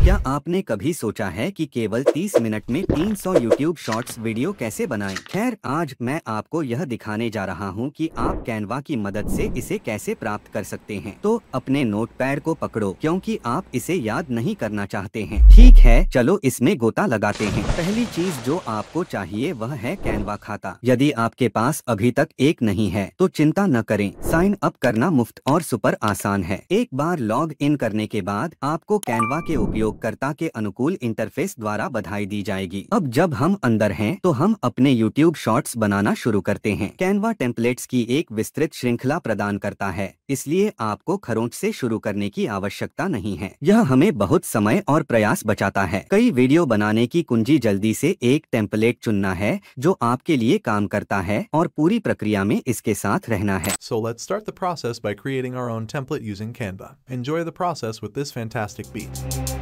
क्या आपने कभी सोचा है कि केवल 30 मिनट में 300 YouTube शॉर्ट्स वीडियो कैसे बनाएं? खैर, आज मैं आपको यह दिखाने जा रहा हूं कि आप कैनवा की मदद से इसे कैसे प्राप्त कर सकते हैं। तो अपने नोटपैड को पकड़ो, क्योंकि आप इसे याद नहीं करना चाहते हैं। ठीक है, चलो इसमें गोता लगाते हैं। पहली चीज जो आपको चाहिए वह है कैनवा खाता। यदि आपके पास अभी तक एक नहीं है तो चिंता न करें, साइन अप करना मुफ्त और सुपर आसान है। एक बार लॉग इन करने के बाद आपको कैनवा के उपयोगकर्ता के अनुकूल इंटरफेस द्वारा बधाई दी जाएगी। अब जब हम अंदर हैं तो हम अपने YouTube शॉर्ट्स बनाना शुरू करते हैं। कैनवा टेम्पलेट्स की एक विस्तृत श्रृंखला प्रदान करता है, इसलिए आपको खरोंच से शुरू करने की आवश्यकता नहीं है। यह हमें बहुत समय और प्रयास बचाता है। कई वीडियो बनाने की कुंजी जल्दी से एक टेम्पलेट चुनना है जो आपके लिए काम करता है और पूरी प्रक्रिया में इसके साथ रहना है। So let's start the process by creating our own template using Canva. Enjoy the process with this fantastic beat.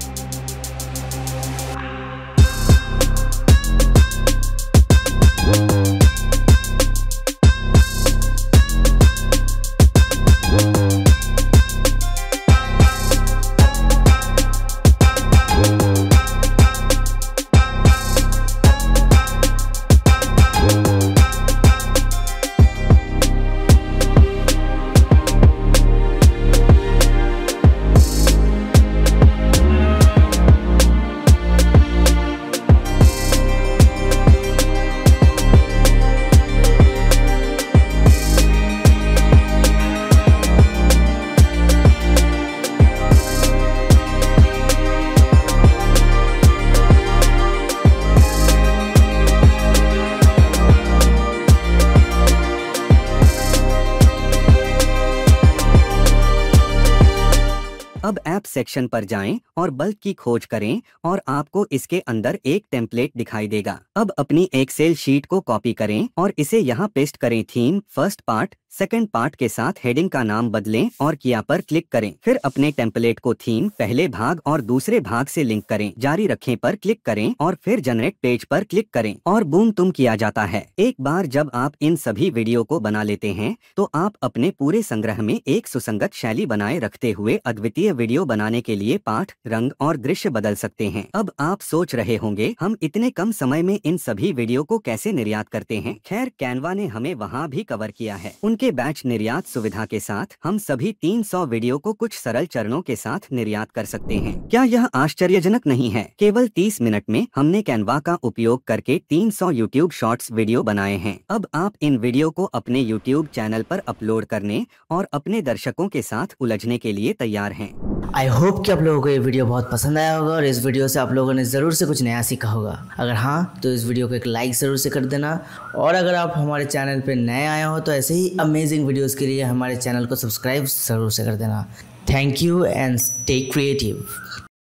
अब ऐप सेक्शन पर जाएं और बल्क की खोज करें और आपको इसके अंदर एक टेम्पलेट दिखाई देगा। अब अपनी एक्सेल शीट को कॉपी करें और इसे यहाँ पेस्ट करें। Theme first part second part के साथ हेडिंग का नाम बदलें और किया पर क्लिक करें। फिर अपने टेम्पलेट को थीम पहले भाग और दूसरे भाग से लिंक करें। जारी रखें पर क्लिक करें और फिर जनरेट पेज पर क्लिक करें और बूम तुम किया जाता है। एक बार जब आप इन सभी वीडियो को बना लेते हैं तो आप अपने पूरे संग्रह में एक सुसंगत शैली बनाए रखते हुए अद्वितीय वीडियो बनाने के लिए पाठ, रंग और दृश्य बदल सकते हैं। अब आप सोच रहे होंगे हम इतने कम समय में इन सभी वीडियो को कैसे निर्यात करते हैं। खैर, कैनवा ने हमें वहाँ भी कवर किया है। उनके बैच निर्यात सुविधा के साथ हम सभी 300 वीडियो को कुछ सरल चरणों के साथ निर्यात कर सकते हैं। क्या यह आश्चर्यजनक नहीं है? केवल 30 मिनट में हमने कैनवा का उपयोग करके 300 YouTube शॉर्ट्स वीडियो बनाए हैं। अब आप इन वीडियो को अपने YouTube चैनल पर अपलोड करने और अपने दर्शकों के साथ उलझने के लिए तैयार हैं। आई होप कि आप लोगों को ये वीडियो बहुत पसंद आया होगा और इस वीडियो से आप लोगों ने ज़रूर से कुछ नया सीखा होगा। अगर हाँ तो इस वीडियो को एक लाइक ज़रूर से कर देना और अगर आप हमारे चैनल पे नए आए हो तो ऐसे ही अमेजिंग वीडियोस के लिए हमारे चैनल को सब्सक्राइब ज़रूर से कर देना। Thank you and stay creative.